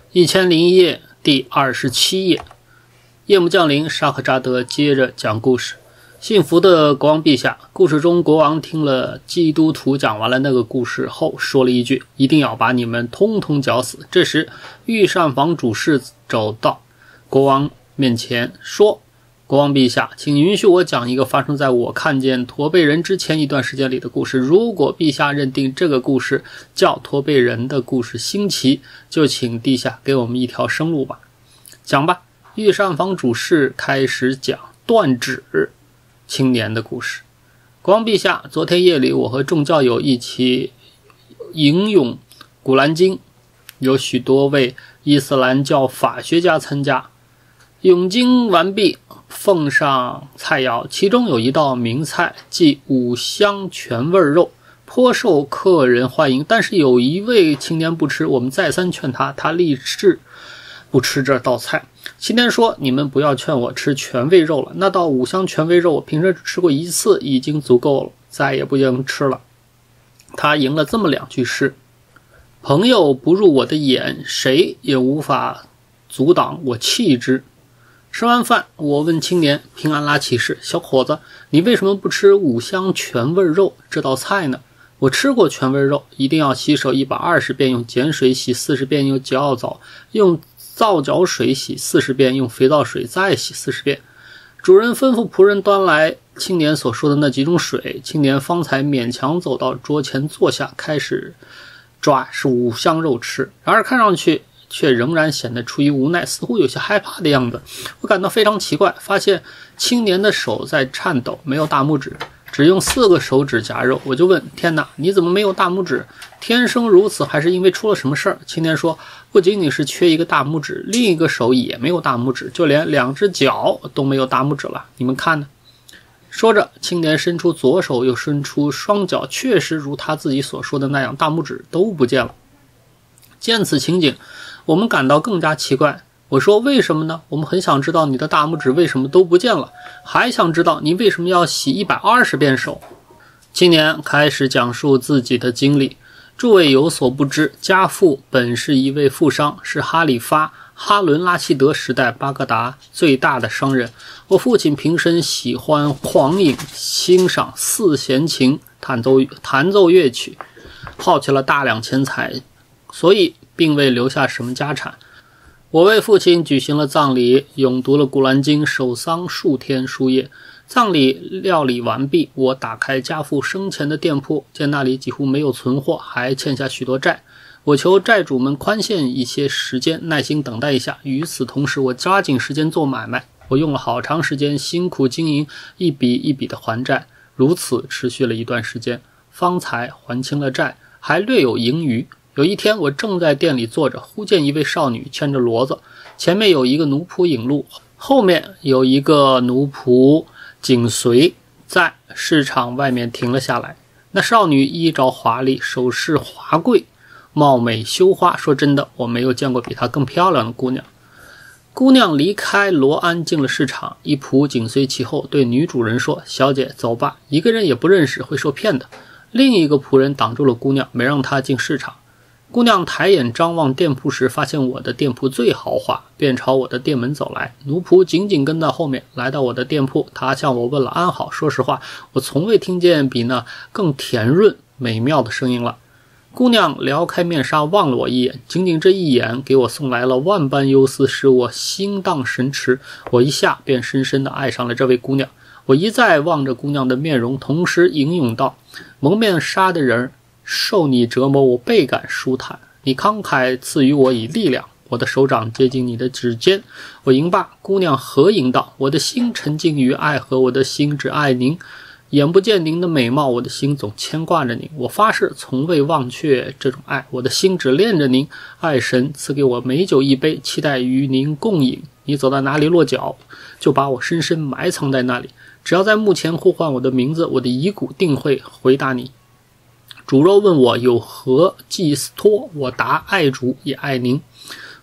1001页第27页，夜幕降临，沙赫扎德接着讲故事。幸福的国王陛下，故事中国王听了基督徒讲完了那个故事后，说了一句：“一定要把你们通通绞死。”这时，御膳房主事走到国王面前，说：“国王陛下，请允许我讲一个发生在我看见驼背人之前一段时间里的故事。如果陛下认定这个故事叫驼背人的故事新奇，就请陛下给我们一条生路吧。”讲吧。御膳房主事开始讲断指青年的故事。国王陛下，昨天夜里我和众教友一起吟咏古兰经，有许多位伊斯兰教法学家参加。咏经完毕，奉上菜肴，其中有一道名菜，即五香全味肉，颇受客人欢迎。但是有一位青年不吃，我们再三劝他，他立志不吃这道菜。青年说：“你们不要劝我吃全味肉了，那道五香全味肉我平时只吃过一次，已经足够了，再也不能吃了。”他吟了这么两句诗：“朋友不入我的眼，谁也无法阻挡我弃之。”吃完饭，我问青年：“平安拉骑士，小伙子，你为什么不吃五香全味肉这道菜呢？”“我吃过全味肉，一定要洗手120遍，用碱水洗40遍，用脚澡，用皂角水洗40遍，用肥皂水再洗40遍。”主人吩咐仆人端来青年所说的那几种水，青年方才勉强走到桌前坐下，开始抓五香肉吃，然而看上去却仍然显得出于无奈，似乎有些害怕的样子。我感到非常奇怪，发现青年的手在颤抖，没有大拇指，只用4个手指夹肉。我就问：“天哪，你怎么没有大拇指？天生如此，还是因为出了什么事儿？”青年说：“不仅仅是缺一个大拇指，另一个手也没有大拇指，就连2只脚都没有大拇指了。你们看呢？”说着，青年伸出左手，又伸出双脚，确实如他自己所说的那样，大拇指都不见了。见此情景，我们感到更加奇怪。我说：“为什么呢？我们很想知道你的大拇指为什么都不见了，还想知道你为什么要洗120遍手。”青年开始讲述自己的经历。诸位有所不知，家父本是一位富商，是哈里发哈伦拉希德时代巴格达最大的商人。我父亲平生喜欢狂饮，欣赏四弦琴，弹奏乐曲，耗去了大量钱财，所以并未留下什么家产。我为父亲举行了葬礼，咏读了古兰经，守丧数天数夜。葬礼料理完毕，我打开家父生前的店铺，见那里几乎没有存货，还欠下许多债。我求债主们宽限一些时间，耐心等待一下。与此同时，我抓紧时间做买卖。我用了好长时间，辛苦经营，一笔一笔的还债，如此持续了一段时间，方才还清了债，还略有盈余。有一天，我正在店里坐着，忽见一位少女牵着骡子，前面有一个奴仆引路，后面有一个奴仆紧随，在市场外面停了下来。那少女衣着华丽，首饰华贵，貌美羞花。说真的，我没有见过比她更漂亮的姑娘。姑娘离开罗安，进了市场，一仆紧随其后，对女主人说：“小姐，走吧，一个人也不认识，会受骗的。”另一个仆人挡住了姑娘，没让她进市场。姑娘抬眼张望店铺时，发现我的店铺最豪华，便朝我的店门走来。奴仆紧紧跟在后面，来到我的店铺，他向我问了安好。说实话，我从未听见比那更甜润美妙的声音了。姑娘撩开面纱望了我一眼，仅仅这一眼给我送来了万般忧思，使我心荡神驰。我一下便深深地爱上了这位姑娘。我一再望着姑娘的面容，同时吟咏道：“蒙面纱的人受你折磨，我倍感舒坦。你慷慨赐予我以力量，我的手掌接近你的指尖。”我吟罢，姑娘合吟道：“我的心沉浸于爱河，我的心只爱您。眼不见您的美貌，我的心总牵挂着您。我发誓从未忘却这种爱，我的心只恋着您。爱神赐给我美酒一杯，期待与您共饮。你走到哪里落脚，就把我深深埋藏在那里。只要在墓前呼唤我的名字，我的遗骨定会回答你。主若问我有何寄托，我答：爱主也爱您。”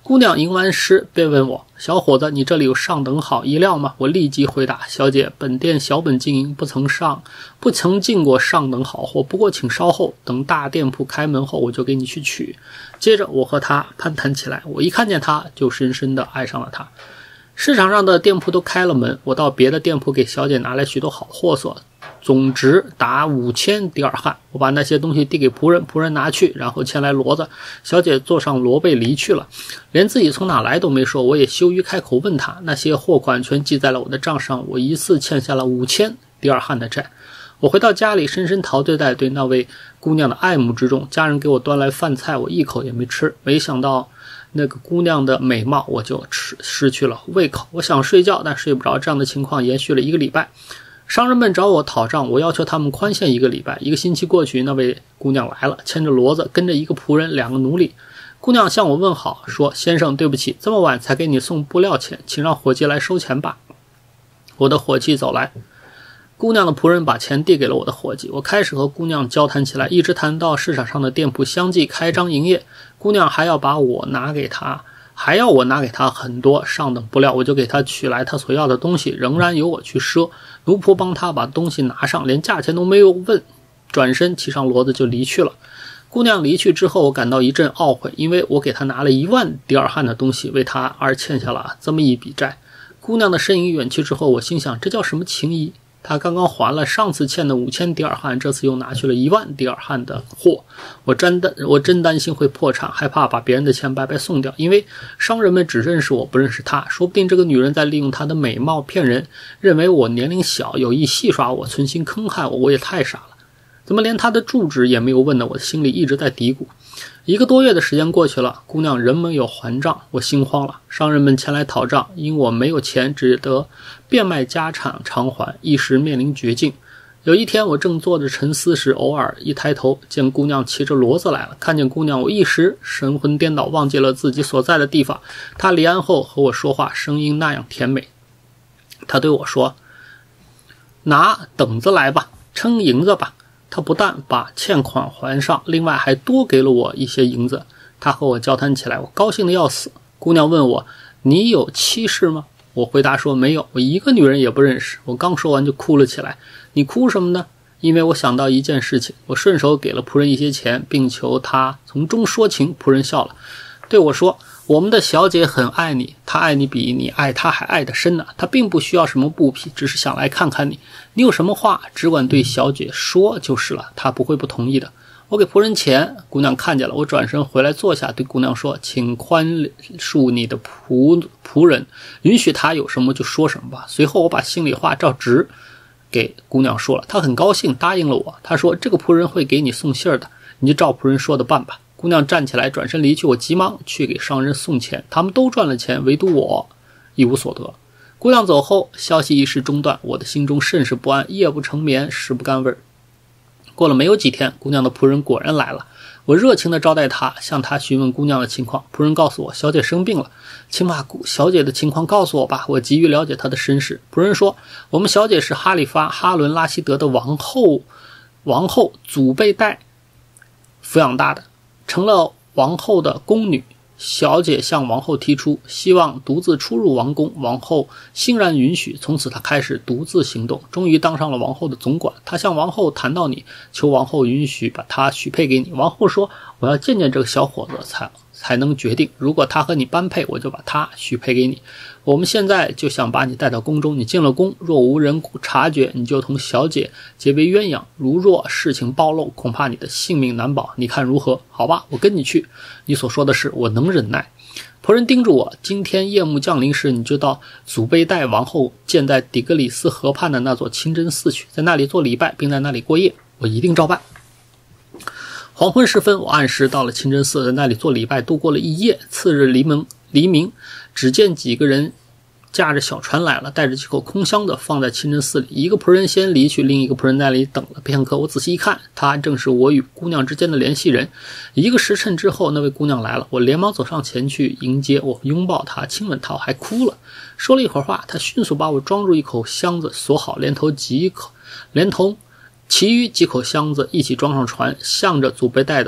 姑娘吟完诗便问我：小伙子，你这里有上等好衣料吗？我立即回答：小姐，本店小本经营，不曾进过上等好货，不过请稍后，等大店铺开门后我就给你去取。接着我和她攀谈起来，我一看见她就深深地爱上了她。市场上的店铺都开了门，我到别的店铺给小姐拿来许多好货色，总值达5000迪尔汉。我把那些东西递给仆人，仆人拿去，然后牵来骡子，小姐坐上骡背离去了，连自己从哪来都没说。我也羞于开口问她，那些货款全记在了我的账上，我一次欠下了5000迪尔汉的债。我回到家里，深深陶醉在对那位姑娘的爱慕之中。家人给我端来饭菜，我一口也没吃。没想到那个姑娘的美貌，我就失去了胃口。我想睡觉，但睡不着。这样的情况延续了1个礼拜。商人们找我讨账，我要求他们宽限1个礼拜。1个星期过去，那位姑娘来了，牵着骡子，跟着1个仆人，2个奴隶。姑娘向我问好，说：先生，对不起，这么晚才给你送布料钱，请让伙计来收钱吧。我的伙计走来，姑娘的仆人把钱递给了我的伙计。我开始和姑娘交谈起来，一直谈到市场上的店铺相继开张营业。姑娘还要我拿给她很多上等布料，我就给她取来她所要的东西，仍然由我去赊。奴仆帮她把东西拿上，连价钱都没有问，转身骑上骡子就离去了。姑娘离去之后，我感到一阵懊悔，因为我给她拿了10000迪尔汉的东西，为她而欠下了这么一笔债。姑娘的身影远去之后，我心想，这叫什么情谊？他刚刚还了上次欠的5000迪尔汉，这次又拿去了10000迪尔汉的货。我真担心会破产，害怕把别人的钱白白送掉，因为商人们只认识我，不认识他。说不定这个女人在利用她的美貌骗人，认为我年龄小，有意戏耍我，存心坑害我。我也太傻了，怎么连她的住址也没有问呢？我的心里一直在嘀咕。1个多月的时间过去了，姑娘仍没有还账，我心慌了。商人们前来讨账，因我没有钱，只得变卖家产偿还，一时面临绝境。有一天，我正坐着沉思时，偶尔一抬头，见姑娘骑着骡子来了。看见姑娘，我一时神魂颠倒，忘记了自己所在的地方。她离岸后和我说话，声音那样甜美。她对我说：拿等子来吧，称银子吧。他不但把欠款还上，另外还多给了我一些银子。他和我交谈起来，我高兴得要死。姑娘问我：你有妻室吗？我回答说没有，我1个女人也不认识。我刚说完就哭了起来。你哭什么呢？因为我想到一件事情。我顺手给了仆人一些钱，并求他从中说情。仆人笑了，对我说：我们的小姐很爱你，她爱你比你爱她还爱得深呢。她并不需要什么布匹，只是想来看看你。你有什么话只管对小姐说就是了，她不会不同意的。我给仆人钱，姑娘看见了。我转身回来坐下，对姑娘说：请宽恕你的仆人，允许他有什么就说什么吧。随后我把心里话照直给姑娘说了，她很高兴，答应了我。她说：这个仆人会给你送信儿的，你就照仆人说的办吧。姑娘站起来转身离去，我急忙去给商人送钱，他们都赚了钱，唯独我一无所得。姑娘走后，消息一时中断，我的心中甚是不安，夜不成眠，食不甘味。过了没有几天，姑娘的仆人果然来了。我热情地招待他，向他询问姑娘的情况。仆人告诉我，小姐生病了，请把小姐的情况告诉我吧，我急于了解她的身世。仆人说，我们小姐是哈里发哈伦拉希德的王后祖贝代抚养大的，成了王后的宫女。小姐向王后提出希望独自出入王宫，王后欣然允许。从此她开始独自行动，终于当上了王后的总管。她向王后谈到你，求王后允许把她许配给你。王后说，我要见见这个小伙子才能决定，如果他和你般配，我就把他许配给你。我们现在就想把你带到宫中，你进了宫，若无人察觉，你就同小姐结为鸳鸯，如若事情暴露，恐怕你的性命难保，你看如何？好吧，我跟你去，你所说的事我能忍耐。仆人叮嘱我，今天夜幕降临时，你就到祖贝代王后建在底格里斯河畔的那座清真寺去，在那里做礼拜，并在那里过夜。我一定照办。黄昏时分，我按时到了清真寺，在那里做礼拜，度过了一夜。次日黎明，只见几个人驾着小船来了，带着几口空箱子放在清真寺里。一个仆人先离去，另一个仆人在那里等了片刻。我仔细一看，他正是我与姑娘之间的联系人。1个时辰之后，那位姑娘来了，我连忙走上前去迎接，我拥抱她，亲吻她，我还哭了。说了一会儿话，她迅速把我装入一口箱子，锁好，连同其余几口箱子一起装上船，向着祖贝代的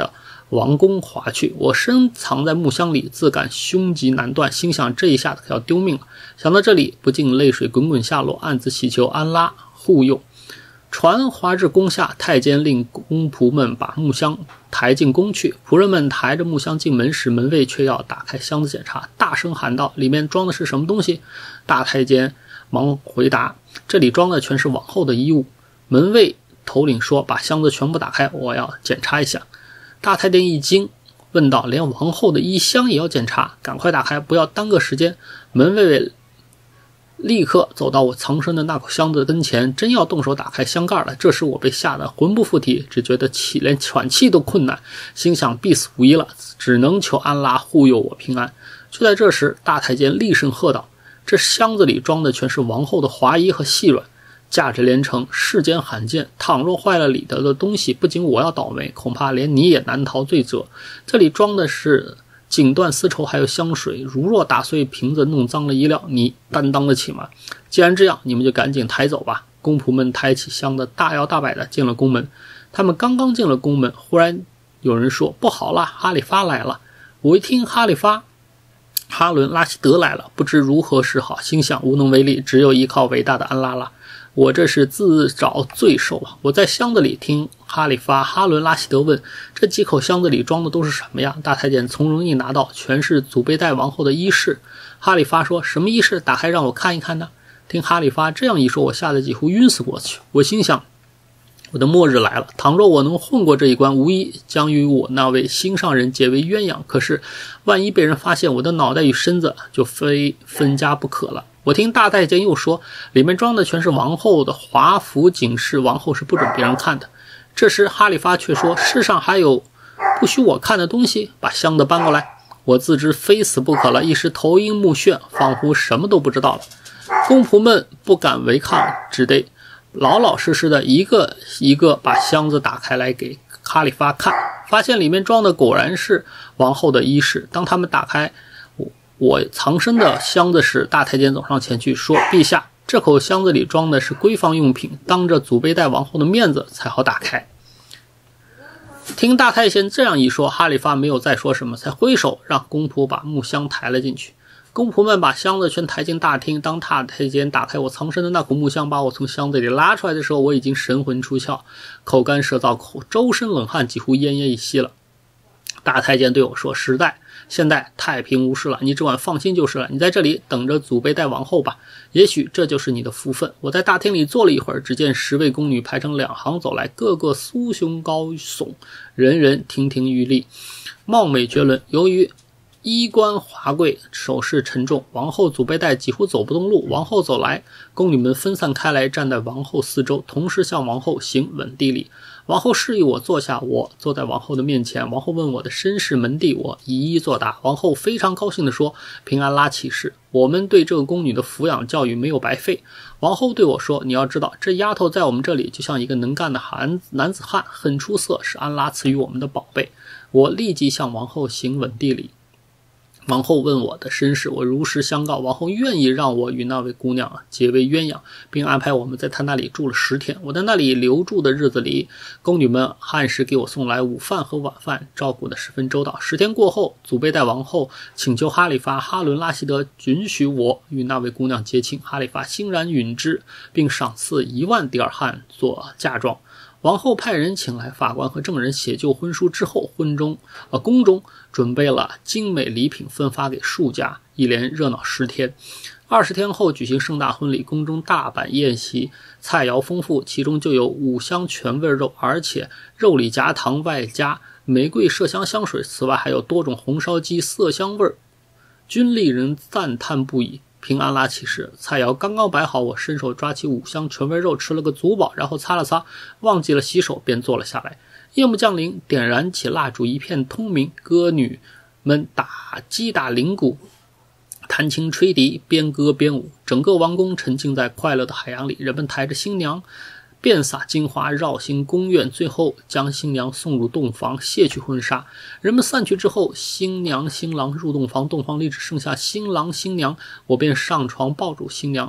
王宫滑去。我深藏在木箱里，自感胸极难断，心想这一下子可要丢命了。想到这里，不禁泪水滚滚下落，暗自祈求安拉护佑。船滑至宫下，太监令宫仆们把木箱抬进宫去。仆人们抬着木箱进门时，门卫却要打开箱子检查，大声喊道：“里面装的是什么东西？”大太监忙回答：“这里装的全是王后的衣物。”门卫头领说：“把箱子全部打开，我要检查一下。”大太监一惊，问道：“连王后的衣箱也要检查？赶快打开，不要耽搁时间。”门卫立刻走到我藏身的那口箱子跟前，真要动手打开箱盖了。这时我被吓得魂不附体，只觉得连喘气都困难，心想必死无疑了，只能求安拉护佑我平安。就在这时，大太监厉声喝道：“这箱子里装的全是王后的华衣和细软，价值连城，世间罕见。倘若坏了里头的东西，不仅我要倒霉，恐怕连你也难逃罪责。这里装的是锦缎丝绸还有香水，如若打碎瓶子弄脏了衣料，你担当得起吗？既然这样，你们就赶紧抬走吧。”宫仆们抬起箱子，大摇大摆地进了宫门。他们刚刚进了宫门，忽然有人说：“不好了，哈里发来了。”我一听哈伦拉希德来了，不知如何是好，心想无能为力，只有依靠伟大的安拉了。我这是自找罪受啊！我在箱子里听哈伦拉希德问：“这几口箱子里装的都是什么呀？”大太监从容一拿到，全是祖贝代王后的衣饰。哈里发说：“什么衣饰？打开让我看一看呢。”听哈里发这样一说，我吓得几乎晕死过去。我心想，我的末日来了，倘若我能混过这一关，无疑将与我那位心上人结为鸳鸯。可是万一被人发现，我的脑袋与身子就非分家不可了。我听大太监又说，里面装的全是王后的华服锦饰，王后是不准别人看的。这时哈里发却说：“世上还有不许我看的东西，把箱子搬过来。”我自知非死不可了，一时头晕目眩，仿佛什么都不知道了。宫仆们不敢违抗，只得老老实实的一个一个把箱子打开来给哈里发看，发现里面装的果然是王后的衣饰。当他们打开我藏身的箱子时，大太监走上前去说：“陛下，这口箱子里装的是闺房用品，当着祖贝代王后的面子才好打开。”听大太监这样一说，哈里发没有再说什么，才挥手让宫仆把木箱抬了进去。宫仆们把箱子全抬进大厅。当大太监打开我藏身的那口木箱，把我从箱子里拉出来的时候，我已经神魂出窍，口干舌燥，周身冷汗，几乎奄奄一息了。大太监对我说：“现在太平无事了，你只管放心就是了。你在这里等着祖贝代王后吧，也许这就是你的福分。”我在大厅里坐了一会儿，只见10位宫女排成2行走来，个个酥胸高耸，人人亭亭玉立，貌美绝伦。由于衣冠华贵，首饰沉重，王后祖贝代几乎走不动路。王后走来，宫女们分散开来，站在王后四周，同时向王后行稳地礼。王后示意我坐下，我坐在王后的面前。王后问我的身世门第，我一一作答。王后非常高兴地说：“平安拉启示，我们对这个宫女的抚养教育没有白费。”王后对我说：“你要知道，这丫头在我们这里就像一个能干的男子汉，很出色，是安拉赐予我们的宝贝。”我立即向王后行稳地礼。王后问我的身世，我如实相告。王后愿意让我与那位姑娘结为鸳鸯，并安排我们在她那里住了10天。我在那里留住的日子里，宫女们按时给我送来午饭和晚饭，照顾得十分周到。10天过后，祖贝代王后请求哈里发哈伦拉希德允许我与那位姑娘结亲。哈里发欣然允之，并赏赐1万迪尔汉做嫁妆。王后派人请来法官和证人写就婚书之后，宫中准备了精美礼品，分发给数家，一连热闹10天。20天后举行盛大婚礼，宫中大摆宴席，菜肴丰富，其中就有5香全味肉，而且肉里夹糖，外加玫瑰麝香香水，此外还有多种红烧鸡，色香味均令人赞叹不已。平安拉启示，菜肴刚刚摆好，我伸手抓起5香全味肉，吃了个足饱，然后擦了擦，忘记了洗手，便坐了下来。夜幕降临，点燃起蜡烛，一片通明，歌女们击打铃鼓，弹琴吹笛，边歌边舞，整个王宫沉浸在快乐的海洋里。人们抬着新娘，遍洒金花，绕行宫院，最后将新娘送入洞房，卸去婚纱。人们散去之后，新娘新郎入洞房，洞房里只剩下新郎新娘，我便上床抱住新娘，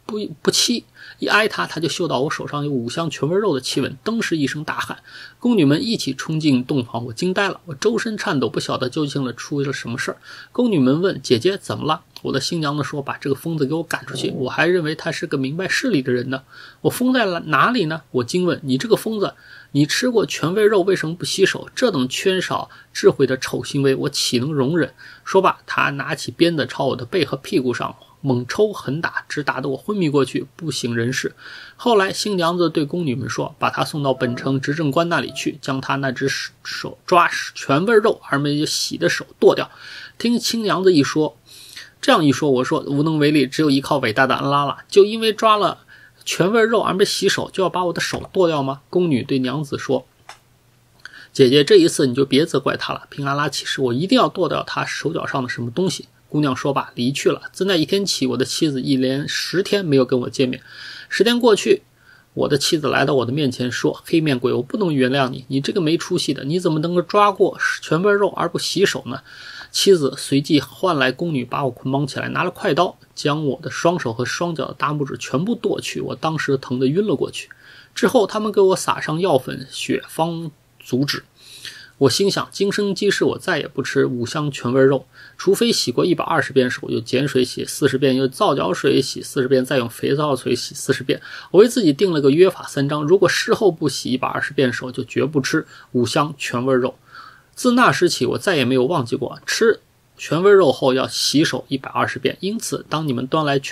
不期，一挨他就嗅到我手上有5香全味肉的气味，登时一声大喊。宫女们一起冲进洞房，我惊呆了，我周身颤抖，不晓得究竟出了什么事儿。宫女们问姐姐怎么了，我的新娘子说把这个疯子给我赶出去，我还认为他是个明白事理的人呢。我疯在了哪里呢？我惊问，你这个疯子，你吃过全味肉为什么不洗手？这等缺少智慧的丑行为，我岂能容忍？说罢，他拿起鞭子朝我的背和屁股上猛抽狠打，直打得我昏迷过去，不省人事。后来新娘子对宫女们说，把他送到本城执政官那里去，将他那只手抓全味肉而没有洗的手剁掉。听新娘子这样一说，我说无能为力，只有依靠伟大的安拉了。就因为抓了全味肉而没洗手，就要把我的手剁掉吗？宫女对娘子说，姐姐，这一次你就别责怪他了，凭安拉起誓，我一定要剁掉他手脚上的什么东西。姑娘说罢离去了。自那一天起，我的妻子一连10天没有跟我见面。10天过去，我的妻子来到我的面前说，黑面鬼，我不能原谅你，你这个没出息的，你怎么能够抓过全味肉而不洗手呢？妻子随即唤来宫女，把我捆绑起来，拿了快刀将我的双手和双脚的大拇指全部剁去，我当时疼得晕了过去。之后他们给我撒上药粉，血方阻止。我心想，今生今世我再也不吃5香全味肉，除非洗过120遍手，又碱水洗40遍，又皂角水洗40遍，再用肥皂水洗40遍。我为自己定了个约法3章，如果事后不洗120遍手，就绝不吃5香全味肉。自那时起，我再也没有忘记过吃全味肉后要洗手120遍。因此当你们端来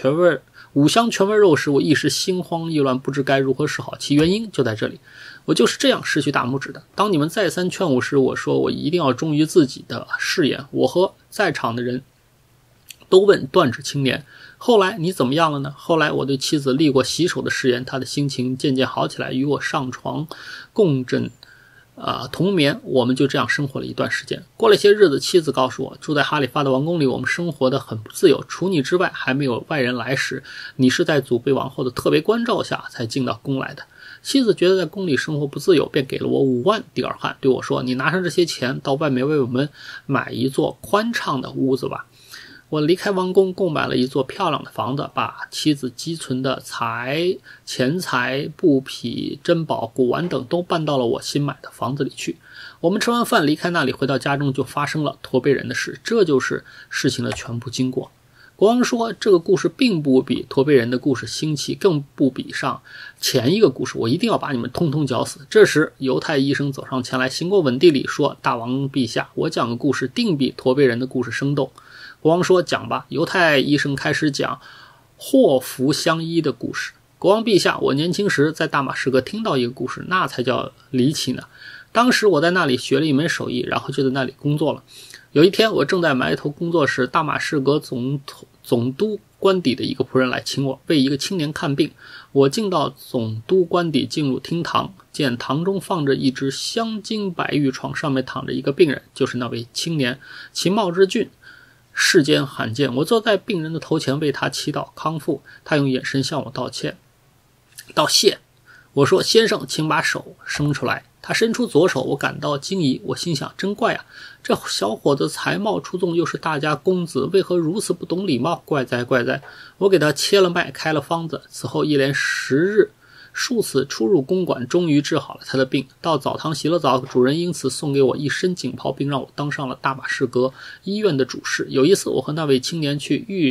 5香全味肉时，我一时心慌意乱，不知该如何是好。其原因就在这里，我就是这样失去大拇指的。当你们再三劝我时，我说我一定要忠于自己的誓言。我和在场的人都问断指青年，后来你怎么样了呢？后来我对妻子立过洗手的誓言，她的心情渐渐好起来，与我上床共枕同眠。我们就这样生活了一段时间。过了些日子，妻子告诉我，住在哈里发的王宫里，我们生活得很不自由，除你之外还没有外人来时，你是在祖辈王后的特别关照下才进到宫来的。妻子觉得在宫里生活不自由，便给了我5万迪尔汉，对我说，你拿上这些钱到外面为我们买一座宽敞的屋子吧。我离开王宫，购买了一座漂亮的房子，把妻子积存的钱财、布匹、珍宝、古玩等都搬到了我新买的房子里去。我们吃完饭离开那里，回到家中，就发生了驼背人的事。这就是事情的全部经过。国王说，这个故事并不比驼背人的故事新奇，更不比上前一个故事，我一定要把你们通通绞死。这时犹太医生走上前来，行过吻地礼，说，大王陛下，我讲个故事定比驼背人的故事生动。国王说，讲吧。犹太医生开始讲祸福相依的故事。国王陛下，我年轻时在大马士革听到一个故事，那才叫离奇呢。当时我在那里学了一门手艺，然后就在那里工作了。有一天我正在埋头工作时，大马士革总督官邸的一个仆人来请我为一个青年看病。我进到总督官邸，进入厅堂，见堂中放着一只镶金白玉床，上面躺着一个病人，就是那位青年，其貌之俊，世间罕见。我坐在病人的头前为他祈祷康复，他用眼神向我道谢。我说，先生请把手伸出来。他伸出左手，我感到惊疑，我心想，真怪啊，这小伙子才貌出众，又是大家公子，为何如此不懂礼貌？怪哉怪哉。我给他切了脉，开了方子，此后一连10日数次出入公馆，终于治好了他的病。到澡堂洗了澡，主人因此送给我一身锦袍，并让我当上了大马士革医院的主事。有一次我和那位青年去浴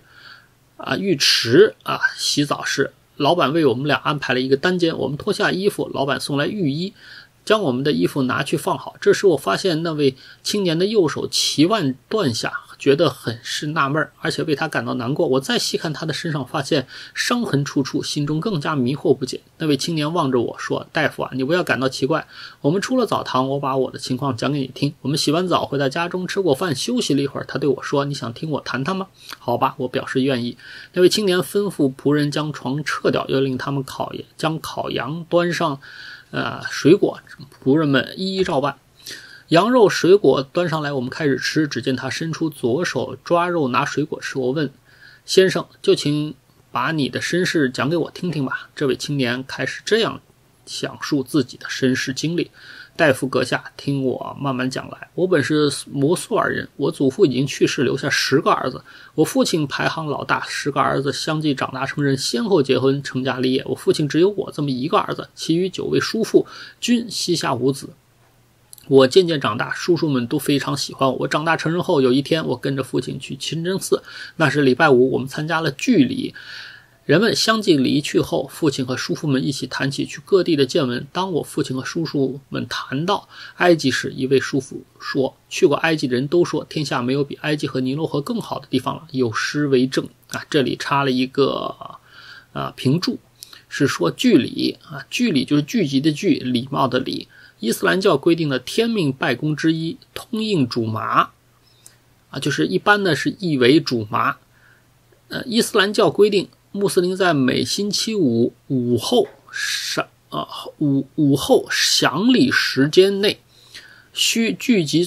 池洗澡时，老板为我们俩安排了一个单间，我们脱下衣服，老板送来浴衣，将我们的衣服拿去放好。这时我发现那位青年的右手脐腕断下，觉得很是纳闷，而且为他感到难过。我再细看他的身上，发现伤痕处处，心中更加迷惑不解。那位青年望着我说，大夫啊，你不要感到奇怪，我们出了澡堂，我把我的情况讲给你听。我们洗完澡回到家中，吃过饭，休息了一会儿，他对我说，你想听我谈谈吗？好吧，我表示愿意。那位青年吩咐仆人将床撤掉，又令他们将烤羊端上水果，仆人们一一照办。羊肉水果端上来，我们开始吃。只见他伸出左手抓肉拿水果吃。我问，先生，就请把你的身世讲给我听听吧。这位青年开始这样讲述自己的身世经历。 大夫阁下，听我慢慢讲来。我本是摩苏尔人，我祖父已经去世，留下10个儿子。我父亲排行老大，10个儿子相继长大成人，先后结婚成家立业。我父亲只有我这么一个儿子，其余9位叔父均膝下无子。我渐渐长大，叔叔们都非常喜欢我。我长大成人后，有一天我跟着父亲去清真寺，那是礼拜5，我们参加了聚礼。人们相继离去后，父亲和叔父们一起谈起去各地的见闻。当我父亲和叔叔们谈到埃及时，一位叔父说，去过埃及的人都说天下没有比埃及和尼罗河更好的地方了，有诗为证啊。这里插了一个评注，是说聚礼啊，聚礼就是聚集的聚，礼貌的礼。伊斯兰教规定的天命拜功之一，通应主麻啊，就是一般呢是译为主麻。伊斯兰教规定，穆斯林在每星期五午后享礼时间内，需聚集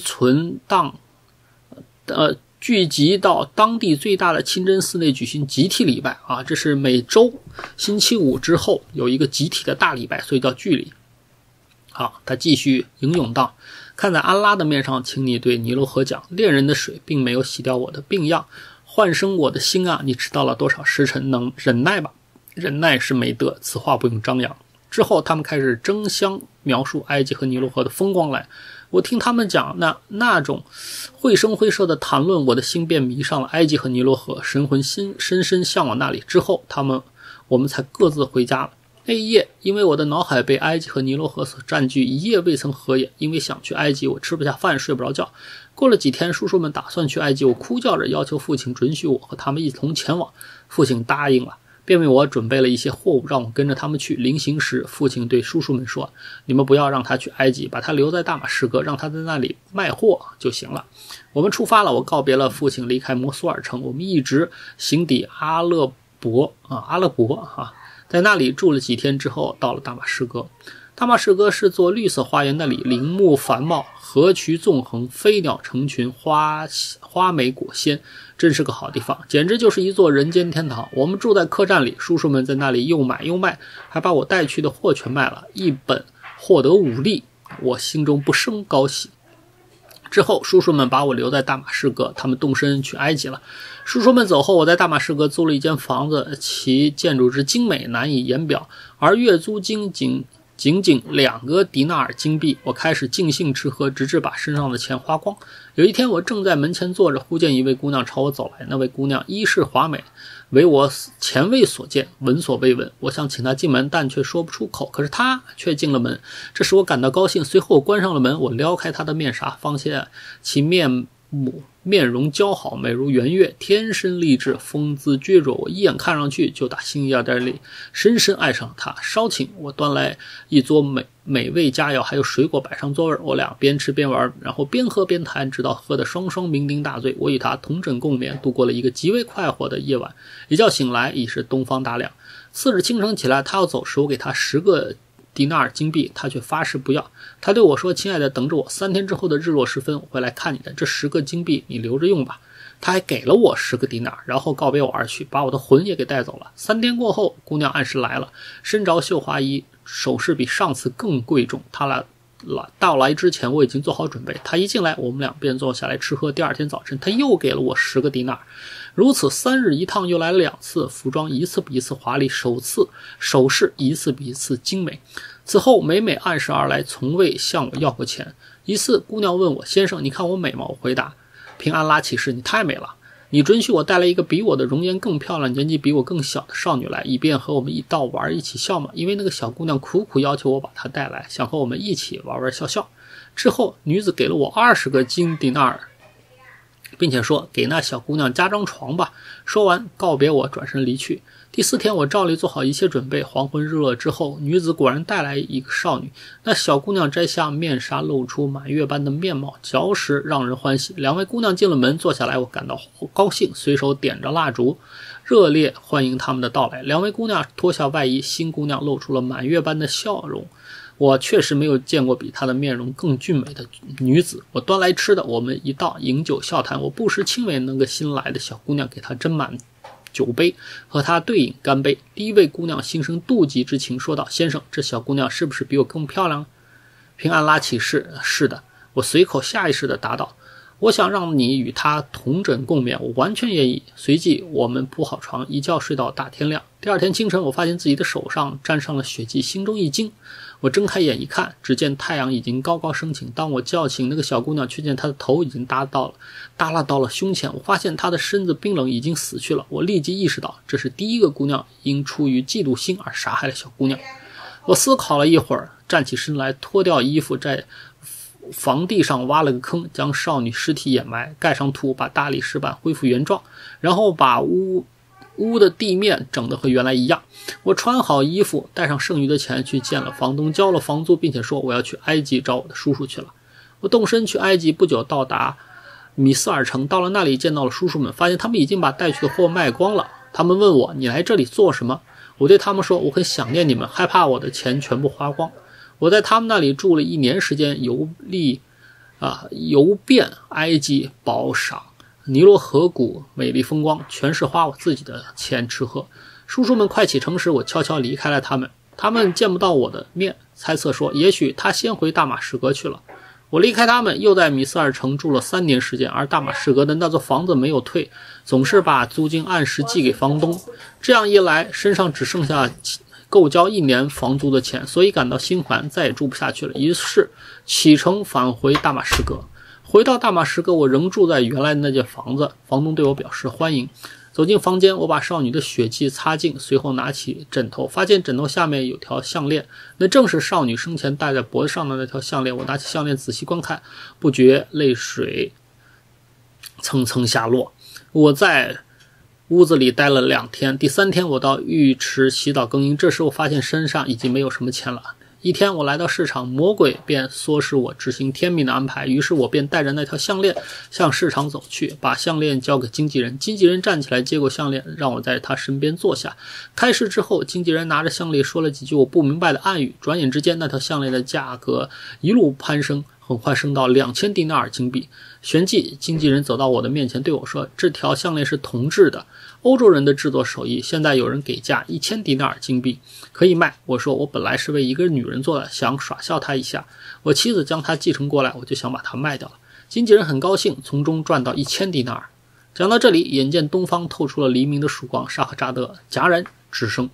到当地最大的清真寺内举行集体礼拜啊，这是每周星期五之后有一个集体的大礼拜，所以叫聚礼。好，他继续吟咏道：看在安拉的面上，请你对尼罗河讲，恋人的水并没有洗掉我的病样，唤生我的心啊！你知道了多少时辰，能忍耐吧？忍耐是美德，此话不用张扬。之后他们开始争相描述埃及和尼罗河的风光来。我听他们讲那种绘声绘色的谈论，我的心便迷上了埃及和尼罗河，神魂深深向往那里。之后我们才各自回家了。那一夜，因为我的脑海被埃及和尼罗河所占据，一夜未曾合眼。因为想去埃及，我吃不下饭，睡不着觉。过了几天，叔叔们打算去埃及，我哭叫着要求父亲准许我和他们一同前往。父亲答应了，便为我准备了一些货物，让我跟着他们去。临行时，父亲对叔叔们说：你们不要让他去埃及，把他留在大马士革，让他在那里卖货就行了。我们出发了，我告别了父亲，离开摩苏尔城，我们一直行抵阿勒伯，在那里住了几天之后，到了大马士革。大马士革是座绿色花园，那里林木繁茂，河渠纵横，飞鸟成群，花莓果鲜，真是个好地方，简直就是一座人间天堂。我们住在客栈里，叔叔们在那里又买又卖，还把我带去的货全卖了，一本获得5利，我心中不胜高喜。之后叔叔们把我留在大马士革，他们动身去埃及了。叔叔们走后，我在大马士革租了一间房子，其建筑之精美难以言表，而月租金仅2个迪纳尔金币。我开始尽兴吃喝，直至把身上的钱花光。有一天，我正在门前坐着，忽见一位姑娘朝我走来。那位姑娘衣饰华美，为我前未所见，闻所未闻。我想请她进门，但却说不出口。可是她却进了门，这使我感到高兴。随后我关上了门，我撩开她的面纱，发现其面容姣好，美如圆月，天生丽质，风姿绝卓。我一眼看上去就打心眼里深深爱上她。稍请，我端来一桌美味佳肴，还有水果摆上座位。我俩边吃边玩，然后边喝边谈，直到喝得双双酩酊大醉。我与她同枕共眠，度过了一个极为快活的夜晚。一觉醒来已是东方大亮。次日清晨起来，她要走时，我给她10个迪纳尔金币，他却发誓不要。他对我说：亲爱的，等着我，3天之后的日落时分我会来看你的，这10个金币你留着用吧。他还给了我10个迪纳尔，然后告别我而去，把我的魂也给带走了。3天过后，姑娘按时来了，身着绣花衣，首饰比上次更贵重。她到来之前我已经做好准备，她一进来，我们俩便坐下来吃喝。第二天早晨，她又给了我10个迪纳尔，如此3日一趟，又来了2次，服装一次比一次华丽，首饰一次比一次精美。此后每按时而来，从未向我要过钱。一次姑娘问我：先生，你看我美吗？我回答：凭安拉起誓，你太美了。你准许我带来一个比我的容颜更漂亮、年纪比我更小的少女来，以便和我们一道玩一起笑吗？因为那个小姑娘苦苦要求我把她带来，想和我们一起玩笑笑。之后女子给了我20个金迪纳尔，并且说：给那小姑娘加张床吧。说完告别我，转身离去。第4天，我照例做好一切准备。黄昏日落之后，女子果然带来一个少女。那小姑娘摘下面纱，露出满月般的面貌，着实让人欢喜。2位姑娘进了门，坐下来，我感到高兴，随手点着蜡烛，热烈欢迎他们的到来。2位姑娘脱下外衣，新姑娘露出了满月般的笑容。我确实没有见过比她的面容更俊美的女子。我端来吃的，我们一道饮酒笑谈。我不时亲吻那个新来的小姑娘，给她斟满酒杯，和她对饮干杯。第一位姑娘心生妒忌之情，说道：先生，这小姑娘是不是比我更漂亮？ 平安拉起誓：“是的。”我随口下意识地答道：“我想让你与他同枕共眠，我完全愿意。”随即我们铺好床，一觉睡到大天亮。第二天清晨，我发现自己的手上沾上了血迹，心中一惊。我睁开眼一看，只见太阳已经高高升起。当我叫醒那个小姑娘，却见她的头已经耷拉到了胸前。我发现她的身子冰冷，已经死去了。我立即意识到，这是第一个姑娘因出于嫉妒心而杀害了小姑娘。我思考了一会儿，站起身来，脱掉衣服，在房地上挖了个坑，将少女尸体掩埋，盖上土，把大理石板恢复原状，然后把屋的地面整得和原来一样。我穿好衣服，带上剩余的钱去见了房东，交了房租，并且说我要去埃及找我的叔叔去了。我动身去埃及，不久到达米斯尔城，到了那里见到了叔叔们，发现他们已经把带去的货卖光了。他们问我：“你来这里做什么？”我对他们说：“我很想念你们，害怕我的钱全部花光。”我在他们那里住了1年时间，游遍埃及宝赏、尼罗河谷，美丽风光，全是花我自己的钱吃喝。叔叔们快启程时，我悄悄离开了他们，他们见不到我的面，猜测说也许他先回大马士革去了。我离开他们，又在米斯尔城住了3年时间，而大马士革的那座房子没有退，总是把租金按时寄给房东。这样一来，身上只剩下够交1年房租的钱，所以感到心烦，再也住不下去了。于是启程返回大马士革。回到大马士革，我仍住在原来的那间房子，房东对我表示欢迎。走进房间，我把少女的血迹擦净，随后拿起枕头，发现枕头下面有条项链，那正是少女生前戴在脖子上的那条项链。我拿起项链仔细观看，不觉泪水层层下落。我在屋子里待了2天，第3天我到浴池洗澡更衣，这时我发现身上已经没有什么钱了。一天我来到市场，魔鬼便唆使我执行天命的安排，于是我便带着那条项链向市场走去，把项链交给经纪人。经纪人站起来接过项链，让我在他身边坐下。开市之后，经纪人拿着项链说了几句我不明白的暗语，转眼之间那条项链的价格一路攀升，很快升到2000迪纳尔金币。旋即经纪人走到我的面前对我说，这条项链是铜制的，欧洲人的制作手艺，现在有人给价1000迪纳尔金币，可以卖。我说我本来是为一个女人做的，想耍笑她一下，我妻子将它继承过来，我就想把它卖掉了。经纪人很高兴，从中赚到1000迪纳尔。讲到这里，眼见东方透出了黎明的曙光，沙赫扎德戛然止声。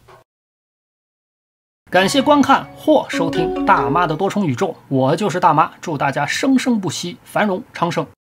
感谢观看或收听大妈的多重宇宙，我就是大妈，祝大家生生不息，繁荣昌盛。